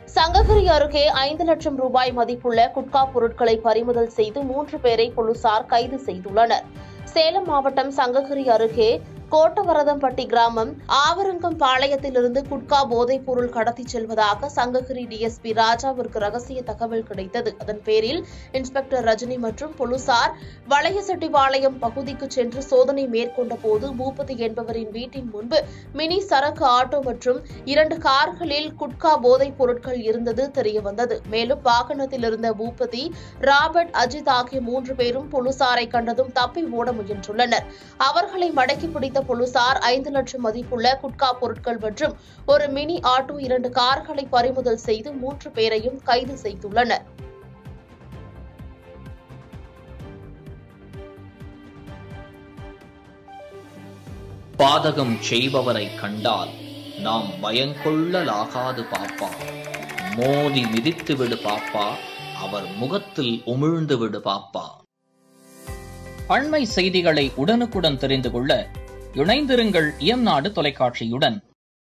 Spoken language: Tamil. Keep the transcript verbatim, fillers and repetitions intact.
சங்ககிரி அருகே ஐந்து லட்சம் ரூபாய் மதிப்புள்ள குட்கா பொருட்களை பறிமுதல் செய்து மூன்று பேரை போலீசார் கைது செய்துள்ளனர். சேலம் மாவட்டம் சங்ககிரி அருகே கோட்டவரதம்பட்டி கிராமம் ஆவரங்கம் பாளையத்திலிருந்து குட்கா போதைப் பொருள் கடத்திச் செல்வதாக சங்ககிரி டிஎஸ்பி ராஜாவிற்கு ரகசிய தகவல் கிடைத்தது. அதன் பேரில் இன்ஸ்பெக்டர் ரஜினி மற்றும் போலீசார் வளையசெட்டிபாளையம் பகுதிக்கு சென்று சோதனை மேற்கொண்ட போது பூபதி என்பவரின் வீட்டின் முன்பு மினி சரக்கு ஆட்டோ மற்றும் இரண்டு கார்களில் குட்கா போதைப் பொருட்கள் இருந்தது தெரியவந்தது. மேலும் வாகனத்தில் இருந்த பூபதி, ராபர்ட், அஜித் ஆகிய மூன்று பேரும் போலீசாரை கண்டதும் தப்பி ஓட முயன்றுள்ளனர். அவர்களை மடக்கி பிடித்த போலீசார் ஐந்து லட்சம் மதிப்புள்ள குட்கா பொருட்கள் மற்றும் ஒரு மினி ஆட்டோ, இரண்டு கார்களை பறிமுதல் செய்து மூன்று பேரையும் கைது செய்துள்ளனர். பாதகம் செய்பவரை கண்டால் நாம் பயங்கொள்ளலாகாது பாப்பா. மோதி மிதித்து விடு பாப்பா, அவர் முகத்தில் உமிழ்ந்து விடு பாப்பா. அண்மை செய்திகளை உடனுக்குடன் தெரிந்து கொள்ள இணைந்திருங்கள் இயம்நாடு தொலைக்காட்சியுடன்.